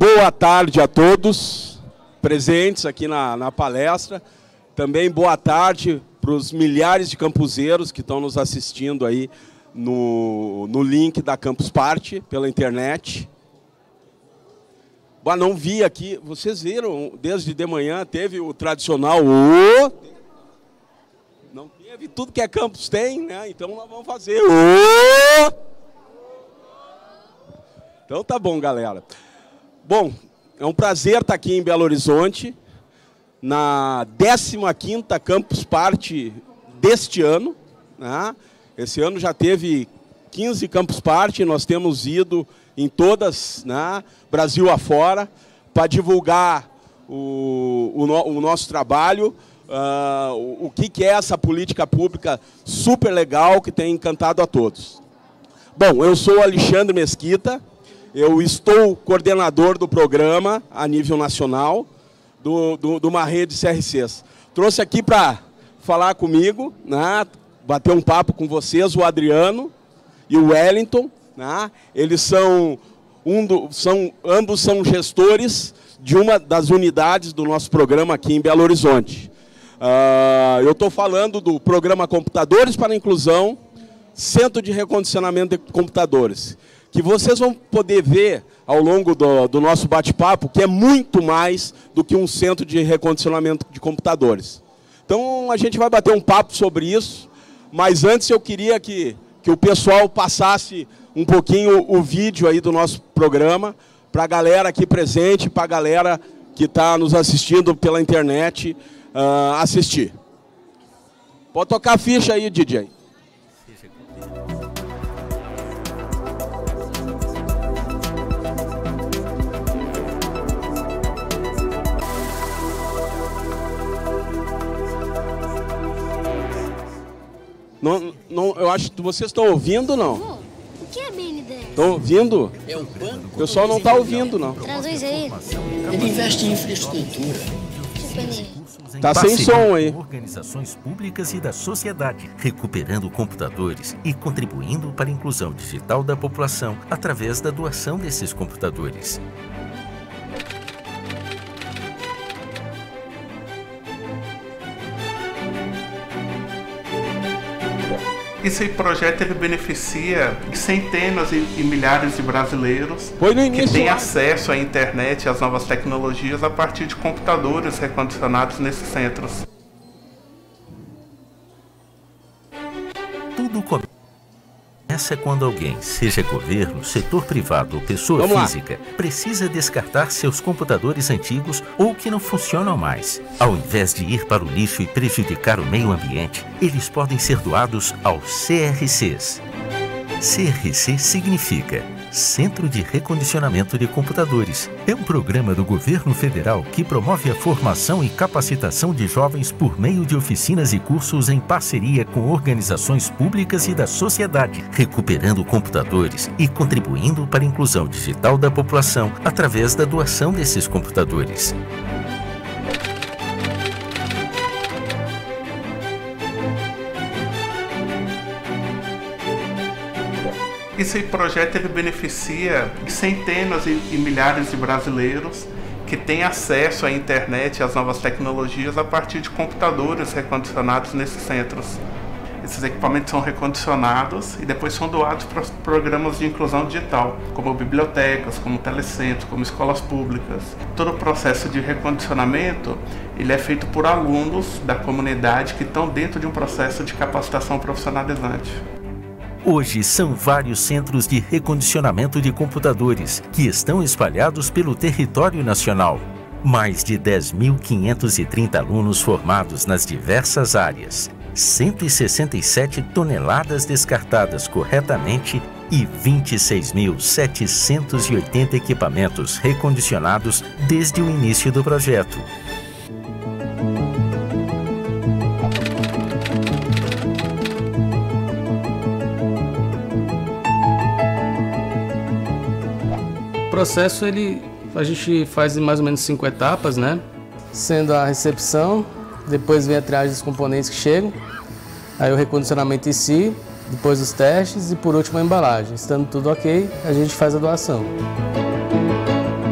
Boa tarde a todos presentes aqui na palestra. Também boa tarde para os milhares de campuseiros que estão nos assistindo aí no link da Campus Party pela internet. Bah, não vi aqui, vocês viram, desde de manhã teve o tradicional Não teve, tudo que é campus tem, né? Então nós vamos fazer Então tá bom, galera. Bom, é um prazer estar aqui em Belo Horizonte, na 15ª Campus Party deste ano, né? Esse ano já teve 15 Campus Party, nós temos ido em todas, né, Brasil afora, para divulgar o nosso trabalho, o que é essa política pública super legal que tem encantado a todos. Bom, eu sou Alexandre Mesquita, eu estou coordenador do programa a nível nacional, de uma rede de CRCs. Trouxe aqui para falar comigo, né, bater um papo com vocês, o Adriano e o Wellington, né? Eles são ambos são gestores de uma das unidades do nosso programa aqui em Belo Horizonte. Eu estou falando do programa Computadores para a Inclusão, Centro de Recondicionamento de Computadores, que vocês vão poder ver ao longo do nosso bate-papo, que é muito mais do que um centro de recondicionamento de computadores. Então, a gente vai bater um papo sobre isso, mas antes eu queria que o pessoal passasse um pouquinho o vídeo aí do nosso programa, para a galera aqui presente, para a galera que está nos assistindo pela internet assistir. Pode tocar a ficha aí, DJ. Não, eu acho que vocês estão ouvindo, não? O que é BNDES? Estão ouvindo? É o banco. O pessoal não está ouvindo, não. Traduz aí. Ele investe em infraestrutura. Tá sem som aí. Organizações públicas e da sociedade, recuperando computadores e contribuindo para a inclusão digital da população através da doação desses computadores. Esse projeto ele beneficia centenas e milhares de brasileiros que têm acesso à internet e às novas tecnologias a partir de computadores recondicionados nesses centros. Tudo começa quando alguém, seja governo, setor privado ou pessoa física, precisa descartar seus computadores antigos ou que não funcionam mais. Ao invés de ir para o lixo e prejudicar o meio ambiente, eles podem ser doados aos CRCs. CRC significa Centro de Recondicionamento de Computadores. É um programa do governo federal que promove a formação e capacitação de jovens por meio de oficinas e cursos em parceria com organizações públicas e da sociedade, recuperando computadores e contribuindo para a inclusão digital da população através da doação desses computadores. Esse projeto ele beneficia centenas e milhares de brasileiros que têm acesso à internet e às novas tecnologias a partir de computadores recondicionados nesses centros. Esses equipamentos são recondicionados e depois são doados para programas de inclusão digital, como bibliotecas, como telecentros, como escolas públicas. Todo o processo de recondicionamento ele é feito por alunos da comunidade que estão dentro de um processo de capacitação profissionalizante. Hoje são vários centros de recondicionamento de computadores que estão espalhados pelo território nacional. Mais de 10.530 alunos formados nas diversas áreas, 167 toneladas descartadas corretamente e 26.780 equipamentos recondicionados desde o início do projeto. O processo a gente faz em mais ou menos 5 etapas, né? Sendo a recepção, depois vem a triagem dos componentes que chegam, aí o recondicionamento em si, depois os testes e por último a embalagem. Estando tudo ok, a gente faz a doação.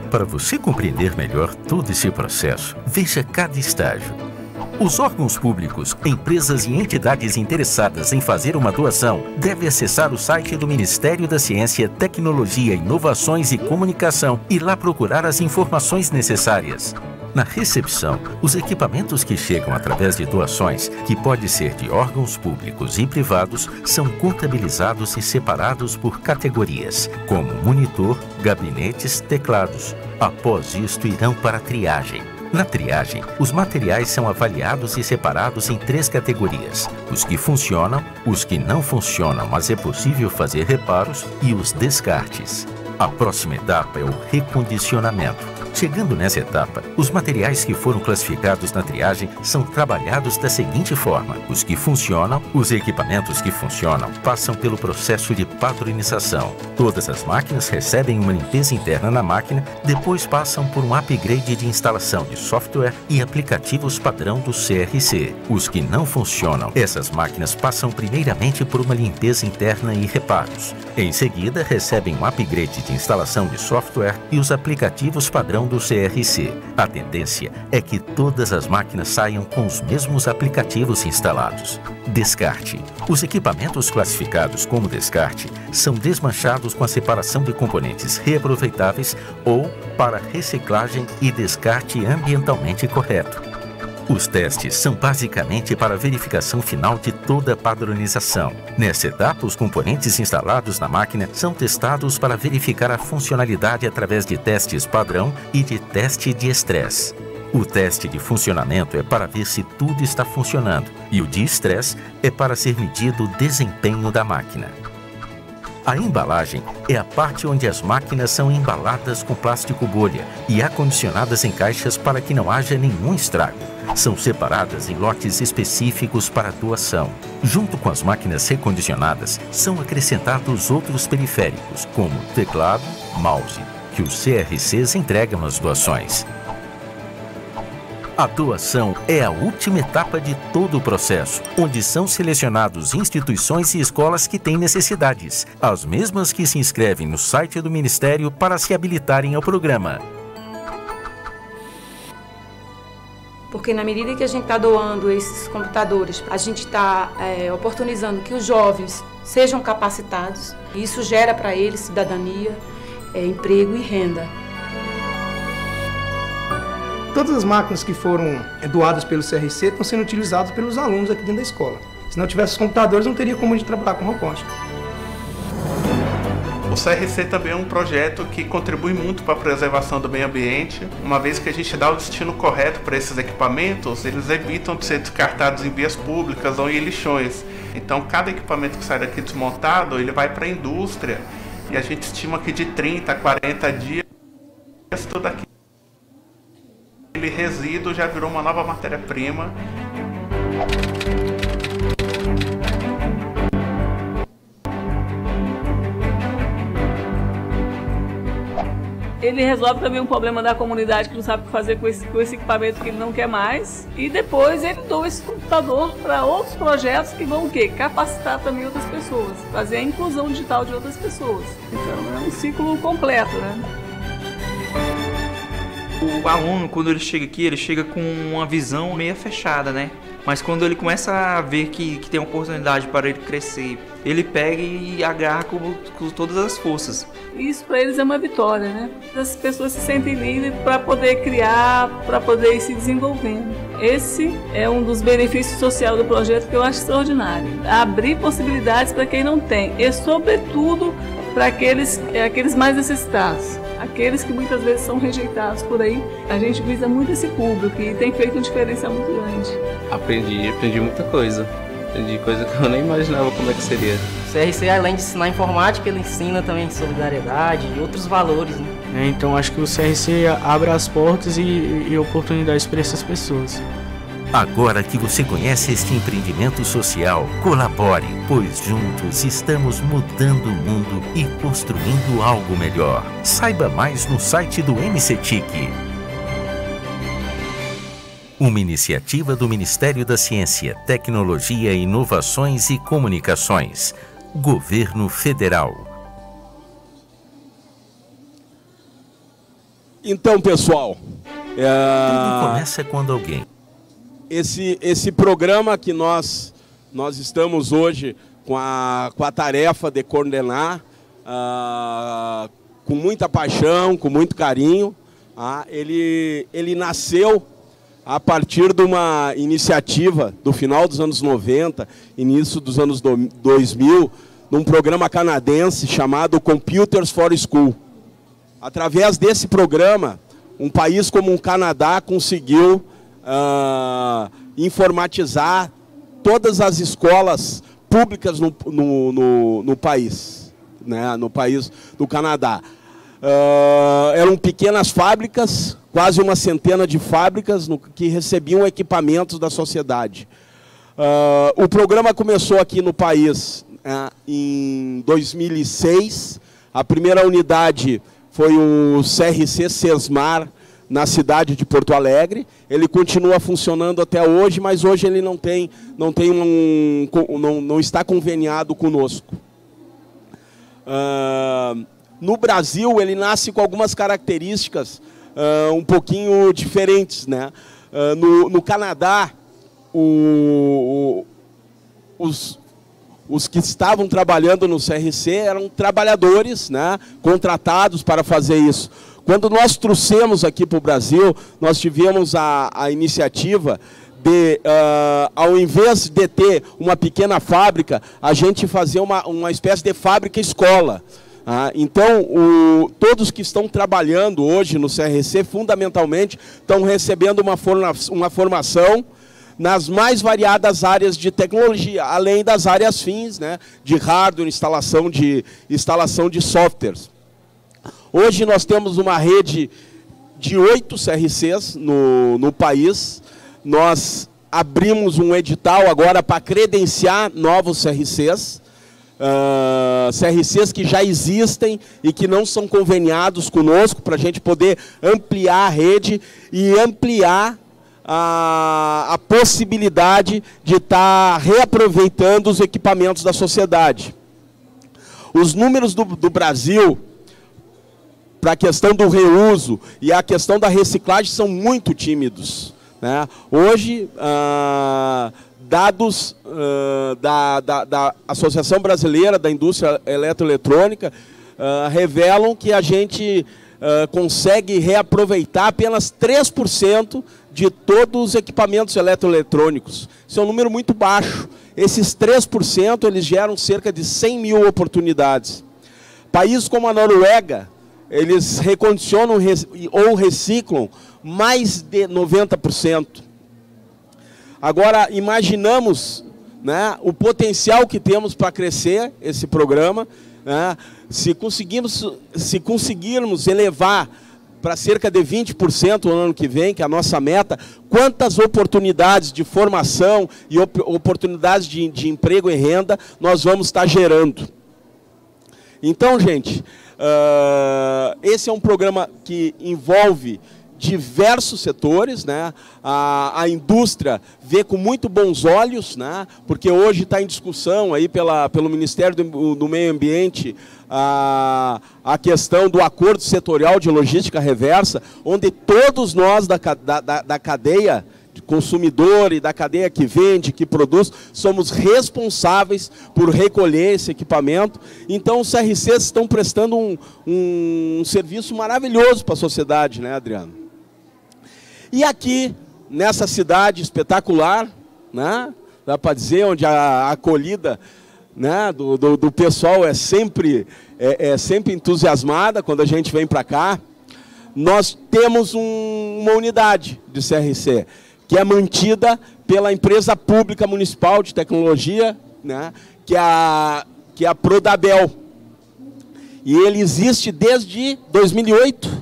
Para você compreender melhor todo esse processo, veja cada estágio. Os órgãos públicos, empresas e entidades interessadas em fazer uma doação devem acessar o site do Ministério da Ciência, Tecnologia, Inovações e Comunicação e lá procurar as informações necessárias. Na recepção, os equipamentos que chegam através de doações, que pode ser de órgãos públicos e privados, são contabilizados e separados por categorias, como monitor, gabinetes, teclados. Após isto, irão para a triagem. Na triagem, os materiais são avaliados e separados em 3 categorias: os que funcionam, os que não funcionam, mas é possível fazer reparos, e os descartes. A próxima etapa é o recondicionamento. Chegando nessa etapa, os materiais que foram classificados na triagem são trabalhados da seguinte forma: os que funcionam, os equipamentos que funcionam, passam pelo processo de padronização. Todas as máquinas recebem uma limpeza interna na máquina, depois passam por um upgrade de instalação de software e aplicativos padrão do CRC. Os que não funcionam, essas máquinas passam primeiramente por uma limpeza interna e reparos. Em seguida, recebem um upgrade de instalação de software e os aplicativos padrão do CRC. A tendência é que todas as máquinas saiam com os mesmos aplicativos instalados. Descarte. Os equipamentos classificados como descarte são desmanchados com a separação de componentes reaproveitáveis ou para reciclagem e descarte ambientalmente correto. Os testes são basicamente para a verificação final de toda a padronização. Nessa etapa, os componentes instalados na máquina são testados para verificar a funcionalidade através de testes padrão e de teste de estresse. O teste de funcionamento é para ver se tudo está funcionando e o de estresse é para ser medido o desempenho da máquina. A embalagem é a parte onde as máquinas são embaladas com plástico bolha e acondicionadas em caixas para que não haja nenhum estrago. São separadas em lotes específicos para doação. Junto com as máquinas recondicionadas, são acrescentados outros periféricos, como teclado, mouse, que os CRCs entregam nas doações. A doação é a última etapa de todo o processo, onde são selecionados instituições e escolas que têm necessidades, as mesmas que se inscrevem no site do Ministério para se habilitarem ao programa. Porque na medida que a gente está doando esses computadores, a gente está oportunizando que os jovens sejam capacitados, e isso gera para eles cidadania, emprego e renda. Todas as máquinas que foram doadas pelo CRC estão sendo utilizadas pelos alunos aqui dentro da escola. Se não tivesse os computadores, não teria como a gente trabalhar com robótica. O CRC também é um projeto que contribui muito para a preservação do meio ambiente. Uma vez que a gente dá o destino correto para esses equipamentos, eles evitam de ser descartados em vias públicas ou em lixões. Então, cada equipamento que sai daqui desmontado, ele vai para a indústria. E a gente estima que de 30 a 40 dias, tudo aqui, aquele resíduo já virou uma nova matéria-prima. Ele resolve também um problema da comunidade que não sabe o que fazer com esse equipamento que ele não quer mais. E depois ele doa esse computador para outros projetos que vão o quê? Capacitar também outras pessoas, fazer a inclusão digital de outras pessoas. Então é um ciclo completo, né? O aluno, quando ele chega aqui, ele chega com uma visão meio fechada, né? Mas quando ele começa a ver que tem oportunidade para ele crescer, ele pega e agarra com todas as forças. Isso para eles é uma vitória, né? As pessoas se sentem livres para poder criar, para poder ir se desenvolvendo. Esse é um dos benefícios sociais do projeto que eu acho extraordinário. Abrir possibilidades para quem não tem e, sobretudo, para aqueles mais necessitados. Aqueles que muitas vezes são rejeitados por aí, a gente visa muito esse público e tem feito uma diferença muito grande. Aprendi muita coisa. Aprendi coisa que eu nem imaginava como é que seria. O CRC, além de ensinar informática, ele ensina também solidariedade e outros valores, né? Então acho que o CRC abre as portas e oportunidades para essas pessoas. Agora que você conhece este empreendimento social, colabore, pois juntos estamos mudando o mundo e construindo algo melhor. Saiba mais no site do MCTIC. Uma iniciativa do Ministério da Ciência, Tecnologia, Inovações e Comunicações. Governo Federal. Então, pessoal, Tudo começa quando alguém... Esse programa que nós estamos hoje com a tarefa de coordenar, com muita paixão, com muito carinho, ele nasceu a partir de uma iniciativa do final dos anos 90, início dos anos 2000, num programa canadense chamado Computers for School. Através desse programa, um país como o Canadá conseguiu informatizar todas as escolas públicas no país, né, no país do Canadá. Eram pequenas fábricas, quase uma centena de fábricas que recebiam equipamentos da sociedade. O programa começou aqui no país em 2006. A primeira unidade foi o CRC Sesmar, na cidade de Porto Alegre. Ele continua funcionando até hoje, mas hoje ele não está conveniado conosco. No Brasil, ele nasce com algumas características um pouquinho diferentes, né? No Canadá, os que estavam trabalhando no CRC eram trabalhadores, né, contratados para fazer isso. Quando nós trouxemos aqui para o Brasil, nós tivemos a iniciativa de, ao invés de ter uma pequena fábrica, a gente fazer uma espécie de fábrica-escola. Então, todos que estão trabalhando hoje no CRC, fundamentalmente, estão recebendo uma formação nas mais variadas áreas de tecnologia, além das áreas fins, né, de hardware, instalação de softwares. Hoje nós temos uma rede de 8 CRCs no país. Nós abrimos um edital agora para credenciar novos CRCs. CRCs que já existem e que não são conveniados conosco, para a gente poder ampliar a rede e ampliar a possibilidade de estar reaproveitando os equipamentos da sociedade. Os números do Brasil para a questão do reuso e a questão da reciclagem são muito tímidos, né? Hoje, dados da Associação Brasileira da Indústria Eletroeletrônica revelam que a gente consegue reaproveitar apenas 3% de todos os equipamentos eletroeletrônicos. Isso é um número muito baixo. Esses 3% eles geram cerca de 100 mil oportunidades. Países como a Noruega, eles recondicionam ou reciclam mais de 90%. Agora, imaginamos, né, o potencial que temos para crescer esse programa, né, se conseguirmos elevar para cerca de 20% no ano que vem, que é a nossa meta, quantas oportunidades de formação e oportunidades de emprego e renda nós vamos estar gerando. Então, gente, esse é um programa que envolve diversos setores, né? A indústria vê com muito bons olhos, né? Porque hoje está em discussão aí pelo Ministério do Meio Ambiente a questão do acordo setorial de logística reversa, onde todos nós da cadeia de consumidor e da cadeia que vende, que produz, somos responsáveis por recolher esse equipamento. Então os CRCs estão prestando um serviço maravilhoso para a sociedade, né, Adriano? E aqui, nessa cidade espetacular, né, dá para dizer, onde a acolhida, né, do pessoal é sempre entusiasmada quando a gente vem para cá, nós temos uma unidade de CRC, que é mantida pela empresa pública municipal de tecnologia, né, que é a Prodabel. E ele existe desde 2008.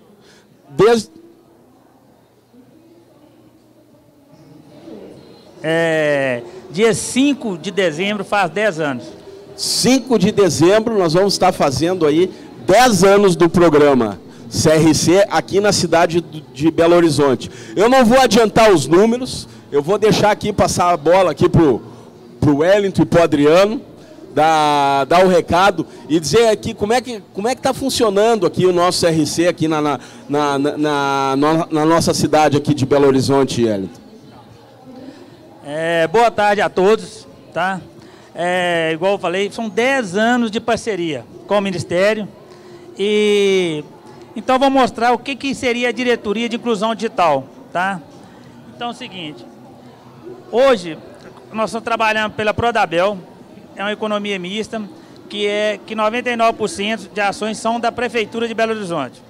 Dia 5 de dezembro faz 10 anos. 5 de dezembro nós vamos estar fazendo aí 10 anos do programa CRC aqui na cidade de Belo Horizonte. Eu não vou adiantar os números, eu vou deixar aqui, passar a bola aqui para o Wellington e para o Adriano, dar o recado e dizer aqui como é que está funcionando aqui o nosso CRC aqui na nossa cidade aqui de Belo Horizonte, Elito. Boa tarde a todos, tá? Igual eu falei, são 10 anos de parceria com o Ministério e então vou mostrar o que seria a diretoria de inclusão digital, tá? Então é o seguinte, hoje nós estamos trabalhando pela Prodabel, é uma economia mista, que 99% de ações são da Prefeitura de Belo Horizonte.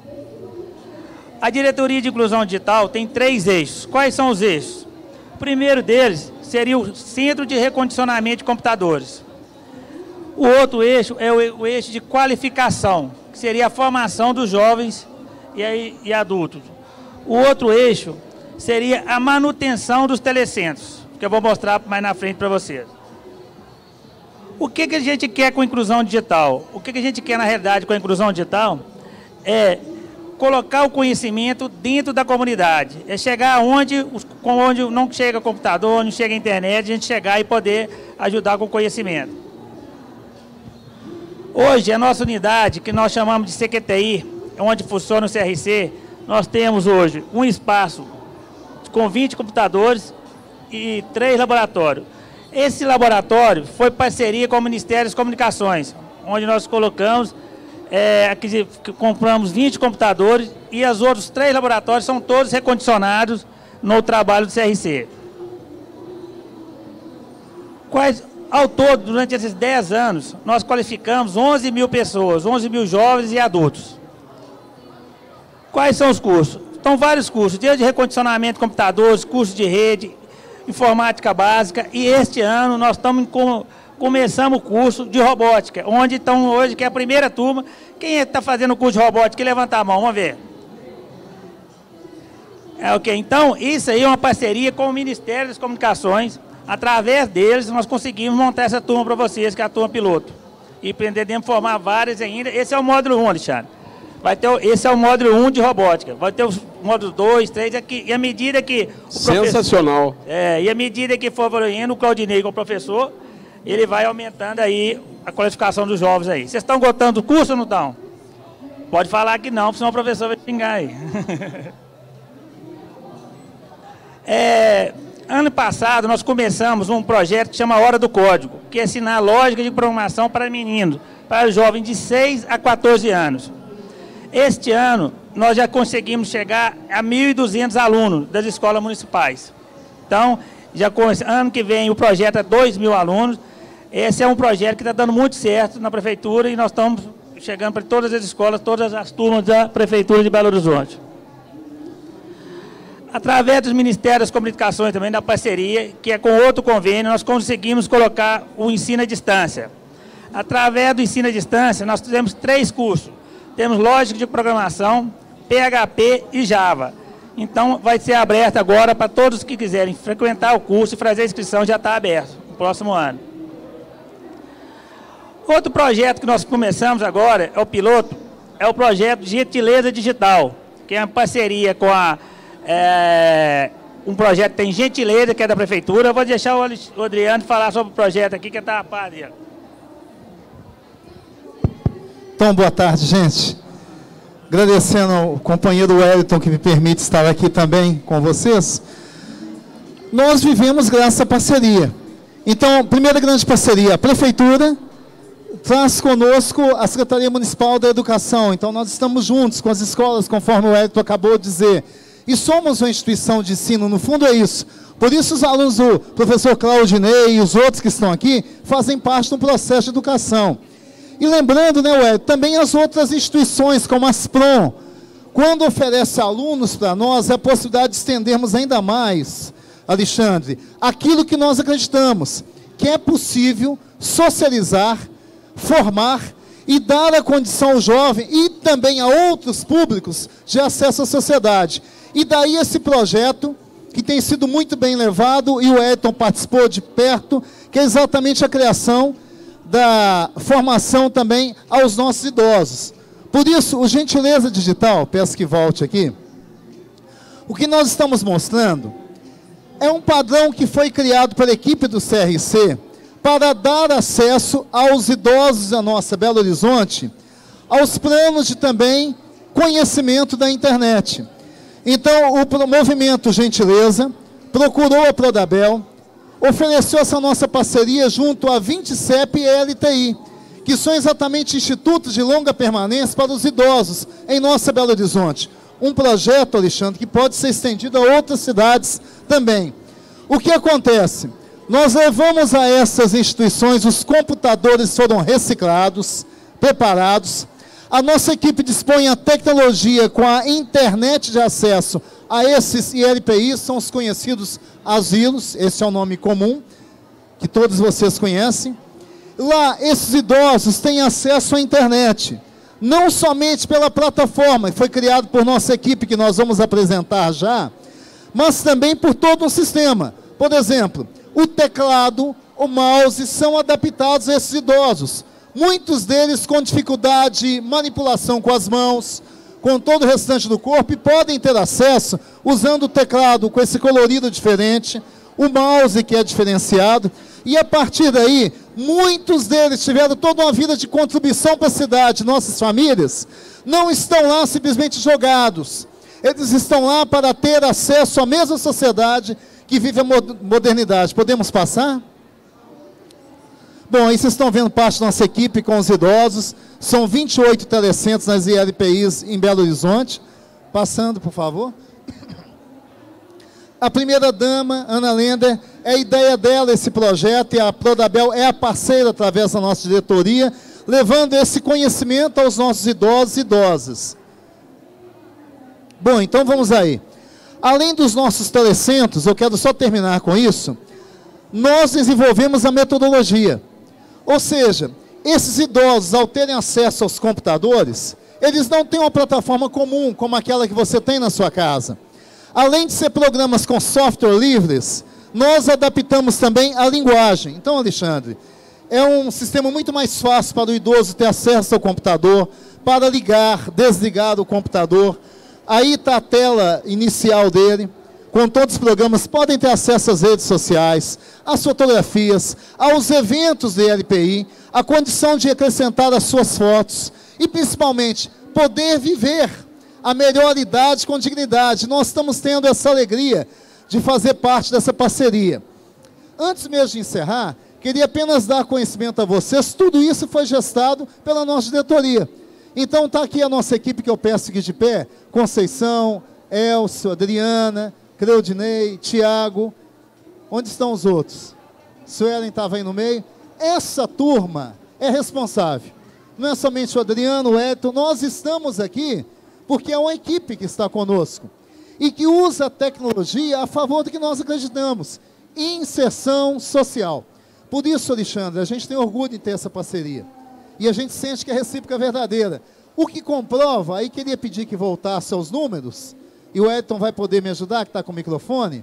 A diretoria de inclusão digital tem 3 eixos. Quais são os eixos? O primeiro deles seria o Centro de Recondicionamento de Computadores. O outro eixo é o eixo de qualificação, que seria a formação dos jovens e adultos. O outro eixo seria a manutenção dos telecentros, que eu vou mostrar mais na frente para vocês. O que a gente quer com a inclusão digital? O que a gente quer, na realidade, com a inclusão digital é colocar o conhecimento dentro da comunidade. É chegar onde não chega computador, não chega internet, a gente chegar e poder ajudar com o conhecimento. Hoje, a nossa unidade, que nós chamamos de CQTI, onde funciona o CRC, nós temos hoje um espaço com 20 computadores e 3 laboratórios. Esse laboratório foi parceria com o Ministério das Comunicações, onde nós colocamos, compramos 20 computadores e os outros 3 laboratórios são todos recondicionados no trabalho do CRC. Ao todo, durante esses 10 anos, nós qualificamos 11 mil pessoas, 11 mil jovens e adultos. Quais são os cursos? Estão vários cursos, desde recondicionamento de computadores, cursos de rede, informática básica, e este ano nós começamos o curso de robótica, onde estão hoje, que é a primeira turma. Quem está fazendo o curso de robótica? Levanta a mão, vamos ver. Ok, então isso aí é uma parceria com o Ministério das Comunicações. Através deles nós conseguimos montar essa turma para vocês, que é a turma piloto. E pretendemos formar várias ainda. Esse é o módulo 1, Alexandre. Esse é o módulo 1 de robótica. Vai ter os módulos 2, 3 aqui. E à medida que... Sensacional. E à medida que for evoluindo, o Claudinei, como professor, ele vai aumentando aí a qualificação dos jovens aí. Vocês estão gostando do curso ou não estão? Pode falar que não, senão o professor vai xingar aí. Ano passado, nós começamos um projeto que chama Hora do Código, que é ensinar lógica de programação para meninos, para jovens de 6 a 14 anos. Este ano, nós já conseguimos chegar a 1.200 alunos das escolas municipais. Então, ano que vem o projeto é 2.000 alunos. Esse é um projeto que está dando muito certo na Prefeitura e nós estamos chegando para todas as escolas, todas as turmas da Prefeitura de Belo Horizonte. Através dos Ministérios das Comunicações também, da parceria, que é com outro convênio, nós conseguimos colocar o ensino à distância. Através do ensino à distância, nós temos 3 cursos. Temos lógica de programação, PHP e Java. Então, vai ser aberto agora para todos que quiserem frequentar o curso e fazer a inscrição, já está aberto no próximo ano. Outro projeto que nós começamos agora, é o piloto, é o projeto Gentileza Digital, que é uma parceria com um projeto que tem Gentileza, que é da Prefeitura. Eu vou deixar o Adriano falar sobre o projeto aqui, que está a par dele. Então, boa tarde, gente. Agradecendo ao companheiro Wellington, que me permite estar aqui também com vocês. Nós vivemos graças à parceria. Então, primeira grande parceria, a Prefeitura traz conosco a Secretaria Municipal da Educação. Então, nós estamos juntos com as escolas, conforme o Wellington acabou de dizer. E somos uma instituição de ensino, no fundo é isso. Por isso, os alunos do professor Claudinei e os outros que estão aqui fazem parte de um processo de educação. E lembrando, né, Wellington, também as outras instituições, como a Asprom, quando oferece alunos para nós, é a possibilidade de estendermos ainda mais, Alexandre, aquilo que nós acreditamos, que é possível socializar, formar e dar a condição ao jovem e também a outros públicos de acesso à sociedade. E daí esse projeto, que tem sido muito bem levado, e o Wellington participou de perto, que é exatamente a criação da formação também aos nossos idosos. Por isso, o Gentileza Digital, peço que volte aqui, o que nós estamos mostrando é um padrão que foi criado pela equipe do CRC para dar acesso aos idosos da nossa Belo Horizonte aos planos de também conhecimento da internet. Então, o movimento Gentileza procurou a Prodabel, ofereceu essa nossa parceria junto à 20CEP e LTI, que são exatamente institutos de longa permanência para os idosos em nossa Belo Horizonte. Um projeto, Alexandre, que pode ser estendido a outras cidades também. O que acontece? Nós levamos a essas instituições, os computadores foram reciclados, preparados. A nossa equipe dispõe a tecnologia com a internet de acesso a esses ILPIs, são os conhecidos asilos, esse é o nome comum, que todos vocês conhecem. Lá, esses idosos têm acesso à internet, não somente pela plataforma, que foi criada por nossa equipe, que nós vamos apresentar já, mas também por todo o sistema. Por exemplo, o teclado, o mouse são adaptados a esses idosos. Muitos deles com dificuldade de manipulação com as mãos, com todo o restante do corpo, e podem ter acesso usando o teclado com esse colorido diferente, o mouse que é diferenciado, e a partir daí, muitos deles tiveram toda uma vida de contribuição para a cidade, nossas famílias, não estão lá simplesmente jogados, eles estão lá para ter acesso à mesma sociedade que vive a modernidade. Podemos passar? Bom, aí vocês estão vendo parte da nossa equipe com os idosos. São 28 telecentros nas ILPIs em Belo Horizonte. Passando, por favor. A primeira-dama, Ana Lender, é a ideia dela esse projeto, e a Prodabel é a parceira através da nossa diretoria, levando esse conhecimento aos nossos idosos e idosas. Bom, então vamos aí. Além dos nossos telecentros, eu quero só terminar com isso, nós desenvolvemos a metodologia. Ou seja, esses idosos, ao terem acesso aos computadores, eles não têm uma plataforma comum, como aquela que você tem na sua casa. Além de ser programas com software livres, nós adaptamos também a linguagem. Então, Alexandre, é um sistema muito mais fácil para o idoso ter acesso ao computador, para ligar, desligar o computador. Aí está a tela inicial dele, com todos os programas, podem ter acesso às redes sociais, às fotografias, aos eventos do ILPI, a condição de acrescentar as suas fotos e, principalmente, poder viver a melhor idade com dignidade. Nós estamos tendo essa alegria de fazer parte dessa parceria. Antes mesmo de encerrar, queria apenas dar conhecimento a vocês, tudo isso foi gestado pela nossa diretoria. Então está aqui a nossa equipe, que eu peço seguir de pé, Conceição, Elcio, Adriana, Cleudinei, Tiago. Onde estão os outros? Suelen estava aí no meio. Essa turma é responsável. Não é somente o Adriano, o Edson, nós estamos aqui porque é uma equipe que está conosco e que usa a tecnologia a favor do que nós acreditamos, inserção social. Por isso, Alexandre, a gente tem orgulho de ter essa parceria. E a gente sente que a recíproca é verdadeira. O que comprova, aí queria pedir que voltasse aos números, e o Edson vai poder me ajudar, que está com o microfone.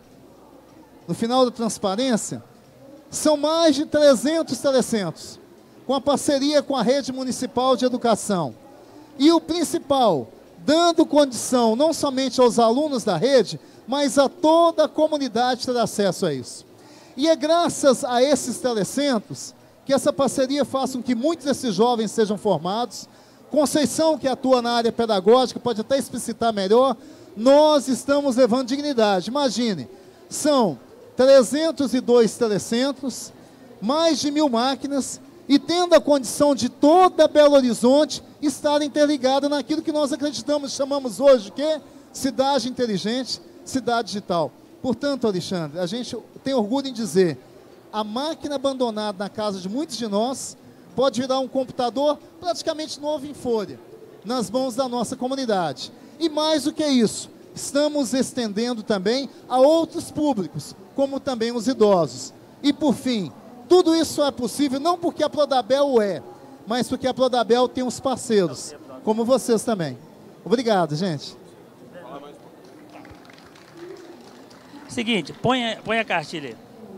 No final da transparência, são mais de 300 telecentros, com a parceria com a Rede Municipal de Educação. E o principal, dando condição não somente aos alunos da rede, mas a toda a comunidade ter acesso a isso. E é graças a esses telecentros que essa parceria faça com que muitos desses jovens sejam formados. Conceição, que atua na área pedagógica, pode até explicitar melhor. Nós estamos levando dignidade. Imagine, são 302 telecentros, mais de 1000 máquinas, e tendo a condição de toda Belo Horizonte estar interligada naquilo que nós acreditamos, chamamos hoje de cidade inteligente, cidade digital. Portanto, Alexandre, a gente tem orgulho em dizer, a máquina abandonada na casa de muitos de nós pode virar um computador praticamente novo em folha, nas mãos da nossa comunidade. E mais do que isso, estamos estendendo também a outros públicos, como também os idosos. E por fim, tudo isso é possível não porque a Prodabel o é, mas porque a Prodabel tem uns parceiros, como vocês também. Obrigado, gente. Seguinte, põe a cartilha aí.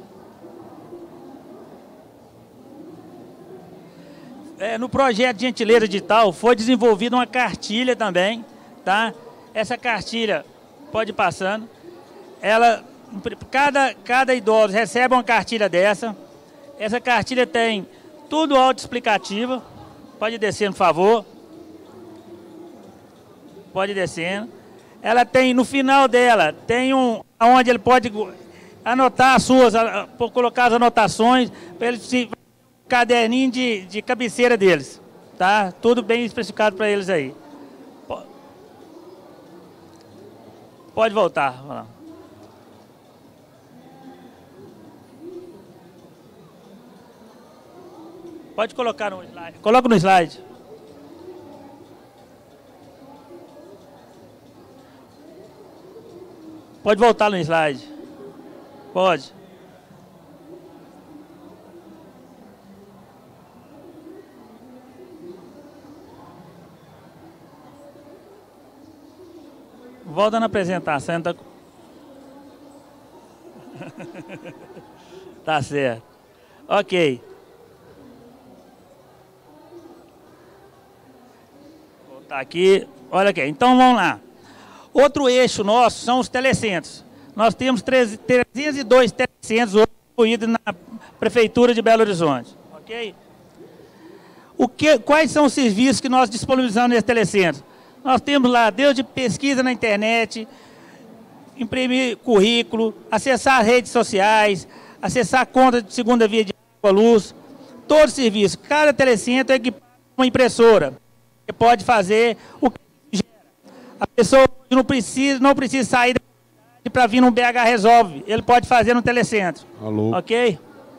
No projeto Gentileza Digital foi desenvolvida uma cartilha também, tá? Essa cartilha, pode ir passando, ela, cada idoso recebe uma cartilha dessa, Essa cartilha tem tudo autoexplicativo. Pode descer, por favor. Pode descer. Ela tem, no final dela, tem onde ele pode anotar as suas, colocar as anotações, para ele se caderninho de cabeceira deles. Tá? Tudo bem especificado para eles aí. Pode voltar. Pode colocar no slide. Coloca no slide. Pode voltar no slide. Pode. Volta na apresentação. Tá certo. Ok. Vou voltar aqui. Olha aqui. Então vamos lá. Outro eixo nosso são os telecentros. Nós temos 302 telecentros hoje incluídos na Prefeitura de Belo Horizonte. Ok? Quais são os serviços que nós disponibilizamos nesse telecentro? Nós temos lá desde pesquisa na internet, imprimir currículo, acessar redes sociais, acessar conta de segunda via de água, luz, todo serviço. Cada telecentro é equipado com uma impressora, que pode fazer o que gera. A pessoa não precisa sair para vir no BH Resolve, ele pode fazer no telecentro. Alô. Ok?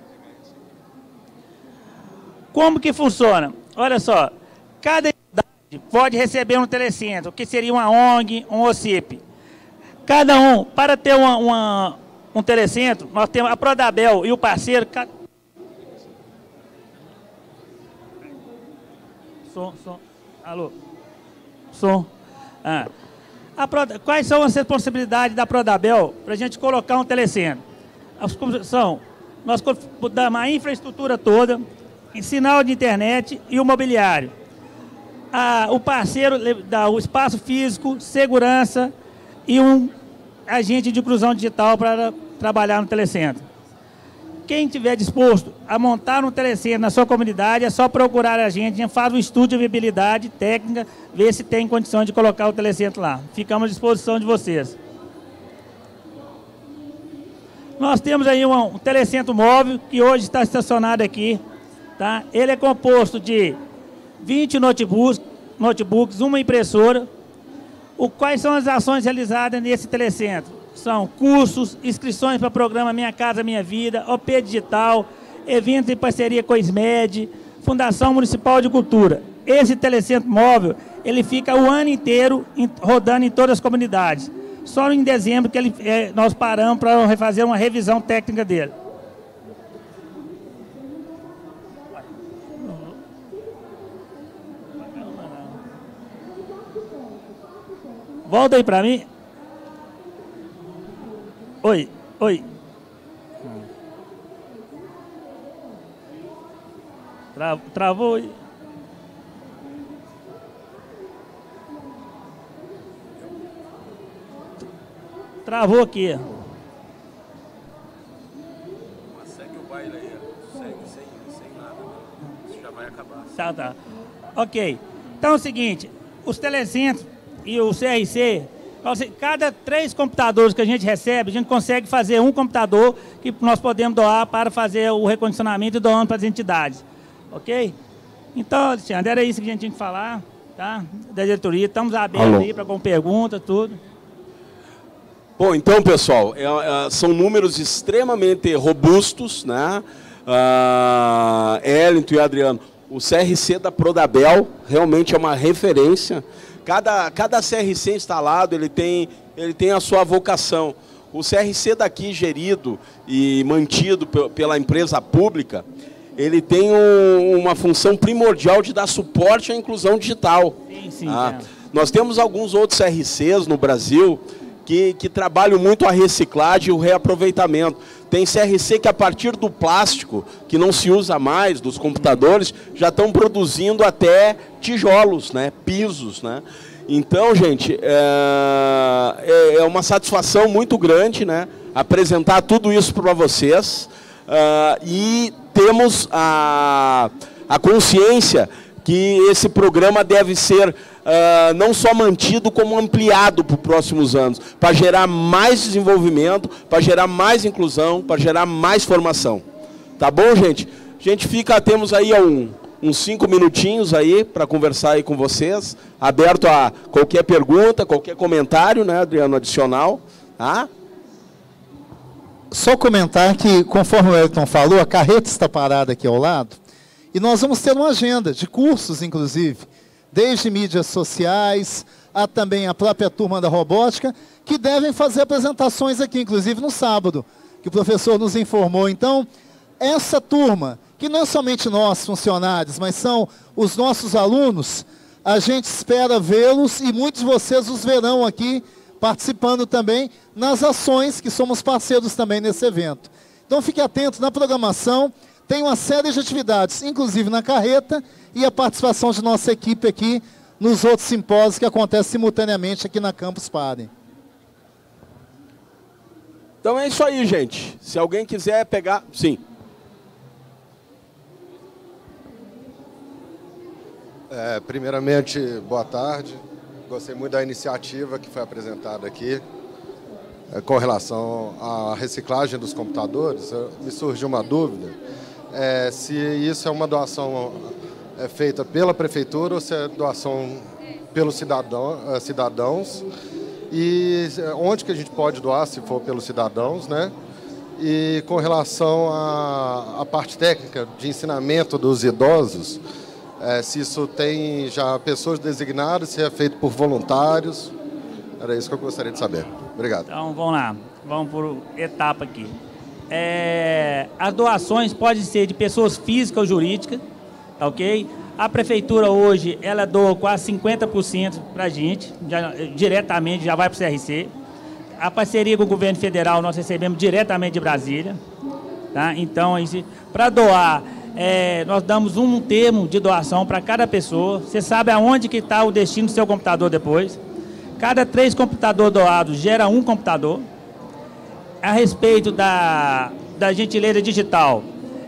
Como que funciona? Olha só, cada entidade pode receber um telecentro, que seria uma ONG, um OCIP. Cada um, para ter um telecentro, nós temos a Prodabel e o parceiro... Som. Alô? Som. Quais são as responsabilidades da Prodabel para a gente colocar um telecentro? Nós damos a infraestrutura toda, em sinal de internet e o mobiliário. O parceiro dá o espaço físico, segurança e um agente de inclusão digital para trabalhar no telecentro. Quem estiver disposto a montar um telecentro na sua comunidade, é só procurar a gente faz um estudo de viabilidade técnica, ver se tem condição de colocar o telecentro lá. Ficamos à disposição de vocês. Nós temos aí um telecentro móvel que hoje está estacionado aqui. Tá? Ele é composto de 20 notebooks, uma impressora. Quais são as ações realizadas nesse telecentro? São cursos, inscrições para o programa Minha Casa Minha Vida, OP Digital, eventos em parceria com a SMED, Fundação Municipal de Cultura. Esse telecentro móvel, ele fica o ano inteiro rodando em todas as comunidades. Só em dezembro que nós paramos para fazer uma revisão técnica dele. Volta aí para mim. Oi. Travou aí. Travou aqui. Mas segue o baile aí. Segue sem nada. Isso já vai acabar. Tá. Ok. Então é o seguinte, os telecentros e o CRC, cada 3 computadores que a gente recebe, a gente consegue fazer um computador que nós podemos doar para fazer o recondicionamento e doando para as entidades. Ok? Então, Alexandre, era isso que a gente tinha que falar, tá? Da diretoria. Estamos abertos aí para com perguntas, tudo. Bom, então, pessoal, são números extremamente robustos, né? Wellington e Adriano, o CRC da Prodabel realmente é uma referência. Cada CRC instalado, ele tem a sua vocação. O CRC daqui, gerido e mantido pela empresa pública, ele tem uma função primordial de dar suporte à inclusão digital. Sim, Nós temos alguns outros CRCs no Brasil que trabalham muito a reciclagem e o reaproveitamento. Tem CRC que, a partir do plástico, que não se usa mais, dos computadores, já estão produzindo até tijolos, né, pisos, né? Então, gente, é uma satisfação muito grande, né, apresentar tudo isso para vocês. E temos a consciência que esse programa deve ser não só mantido, como ampliado para os próximos anos, para gerar mais desenvolvimento, para gerar mais inclusão, para gerar mais formação. Tá bom, gente? A gente temos aí uns 5 minutinhos aí para conversar aí com vocês, aberto a qualquer pergunta, qualquer comentário, né, Adriano, adicional. Tá? Só comentar que, conforme o Elton falou, a carreta está parada aqui ao lado, e nós vamos ter uma agenda de cursos, inclusive, desde mídias sociais, a também a própria turma da robótica, que devem fazer apresentações aqui, inclusive no sábado, que o professor nos informou. Então, essa turma, que não é somente nós, funcionários, mas são os nossos alunos, a gente espera vê-los e muitos de vocês os verão aqui, participando também nas ações, que somos parceiros também nesse evento. Então, fique atento na programação, tem uma série de atividades, inclusive na carreta, e a participação de nossa equipe aqui nos outros simpósios que acontecem simultaneamente aqui na Campus Party. Então é isso aí, gente. Se alguém quiser pegar... Sim. Primeiramente, boa tarde. Gostei muito da iniciativa que foi apresentada aqui. Com relação à reciclagem dos computadores, me surgiu uma dúvida. Se isso é uma doação feita pela prefeitura ou se é doação pelos cidadãos. E onde que a gente pode doar, se for pelos cidadãos, né? E com relação à parte técnica de ensinamento dos idosos, se isso tem já pessoas designadas, se é feito por voluntários. Era isso que eu gostaria de saber. Obrigado. Então, vamos lá. Vamos por etapa aqui. As doações podem ser de pessoas físicas ou jurídicas, ok? A prefeitura hoje, ela doa quase 50% para a gente, diretamente, já vai para o CRC. A parceria com o governo federal, nós recebemos diretamente de Brasília. Tá? Então, para doar, nós damos um termo de doação para cada pessoa. Você sabe aonde que está o destino do seu computador depois. Cada 3 computadores doados gera um computador. A respeito da gentileza digital,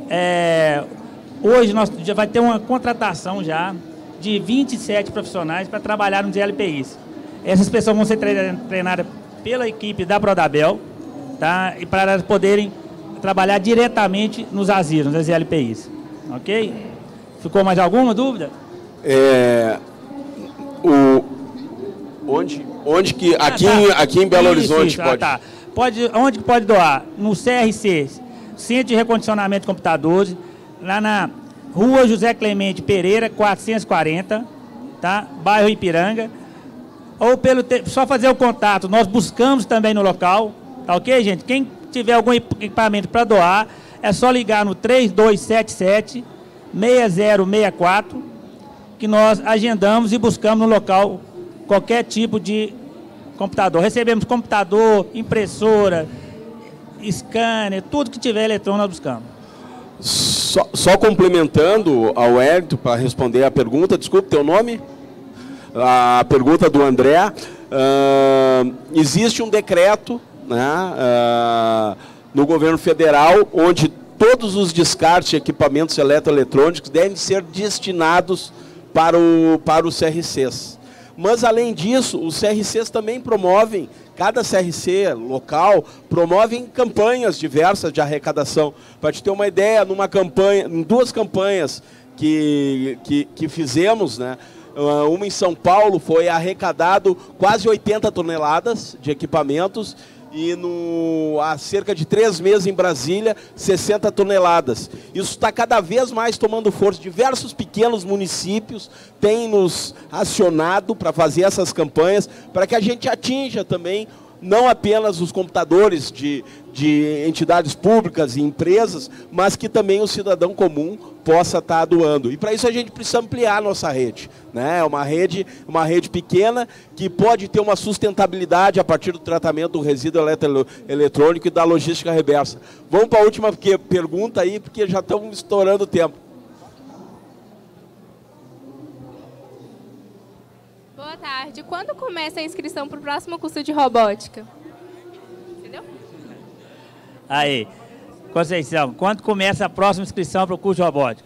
hoje nós já vai ter uma contratação já de 27 profissionais para trabalhar nos LPIs. Essas pessoas vão ser treinadas pela equipe da Prodabel, tá? E para elas poderem trabalhar diretamente nos asilos, nas LPIs. Ok? Ficou mais alguma dúvida? Onde que... Aqui em Belo Horizonte pode... Tá. Onde que pode doar? No CRC, Centro de Recondicionamento de Computadores, lá na Rua José Clemente Pereira, 440, tá? Bairro Ipiranga. Ou só fazer o contato, nós buscamos também no local, tá ok, gente? Quem tiver algum equipamento para doar, é só ligar no 3277-6064, que nós agendamos e buscamos no local qualquer tipo de computador. Recebemos computador, impressora, scanner, tudo que tiver eletrônico nós buscamos. Só complementando ao Hélito para responder a pergunta, desculpe, teu nome? A pergunta do André. Existe um decreto, né, no governo federal, onde todos os descartes de equipamentos eletroeletrônicos devem ser destinados para os CRCs. Mas, além disso, os CRCs também promovem, cada CRC local promove campanhas diversas de arrecadação. Para te ter uma ideia, em 2 campanhas que fizemos, né, uma em São Paulo foi arrecadado quase 80 toneladas de equipamentos e há cerca de 3 meses em Brasília, 60 toneladas. Isso está cada vez mais tomando força. Diversos pequenos municípios têm nos acionado para fazer essas campanhas, para que a gente atinja também não apenas os computadores de entidades públicas e empresas, mas que também o cidadão comum possa estar doando. E para isso a gente precisa ampliar a nossa rede, né? É uma rede pequena que pode ter uma sustentabilidade a partir do tratamento do resíduo eletrônico e da logística reversa. Vamos para a última pergunta aí, porque já estamos estourando o tempo. Boa tarde. Quando começa a inscrição para o próximo curso de robótica? Entendeu? Aí. Conceição, quando começa a próxima inscrição para o curso de robótica?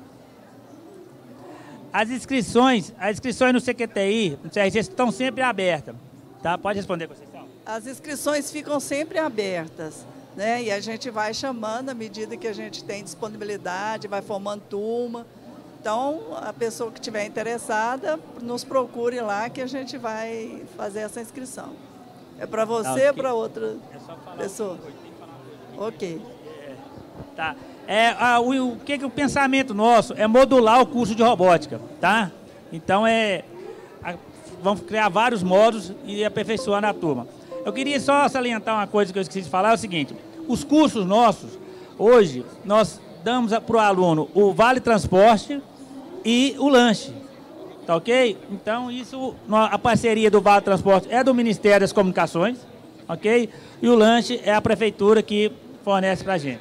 As inscrições no CQTI, no CRC, estão sempre abertas. Tá? Pode responder, Conceição. As inscrições ficam sempre abertas, né? E a gente vai chamando à medida que a gente tem disponibilidade, vai formando turma. Então, a pessoa que estiver interessada, nos procure lá que a gente vai fazer essa inscrição. É para você ou para outra pessoa? Ok. Tá. O pensamento nosso é modular o curso de robótica, tá? Então, vamos criar vários módulos e aperfeiçoar na turma. Eu queria só salientar uma coisa que eu esqueci de falar, é o seguinte, os cursos nossos, hoje, nós damos para o aluno o vale transporte e o lanche, tá ok? Então, a parceria do vale transporte é do Ministério das Comunicações, ok? E o lanche é a prefeitura que fornece para a gente.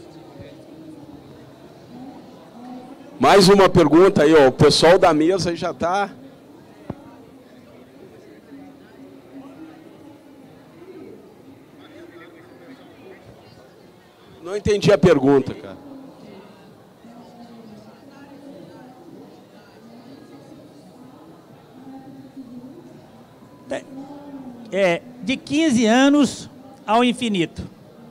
Mais uma pergunta aí, ó, o pessoal da mesa já está... Não entendi a pergunta, cara. De 15 anos ao infinito.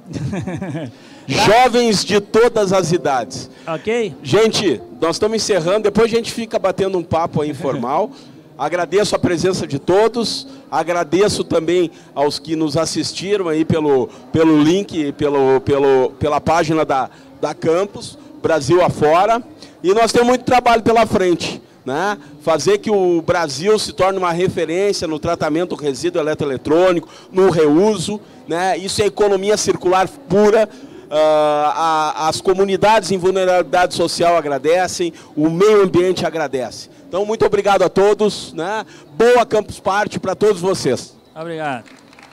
Jovens de todas as idades. Ok? Gente, nós estamos encerrando, depois a gente fica batendo um papo aí informal. Agradeço a presença de todos, agradeço também aos que nos assistiram aí pelo link, pela página da Campus, Brasil afora. E nós temos muito trabalho pela frente, né? Fazer que o Brasil se torne uma referência no tratamento do resíduo eletroeletrônico, no reuso, né? Isso é economia circular pura. As comunidades em vulnerabilidade social agradecem, o meio ambiente agradece. Então, muito obrigado a todos, né? Boa Campus Party para todos vocês. Obrigado.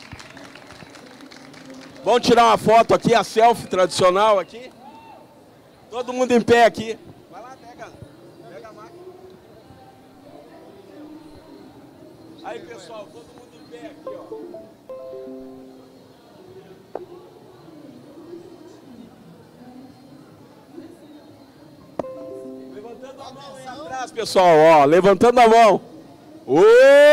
Vamos tirar uma foto aqui, a selfie tradicional aqui. Todo mundo em pé aqui. Vai lá, pega a máquina. Aí, pessoal, todo mundo em pé aqui, ó. Levantando a mão aí atrás, pessoal, ó, levantando a mão.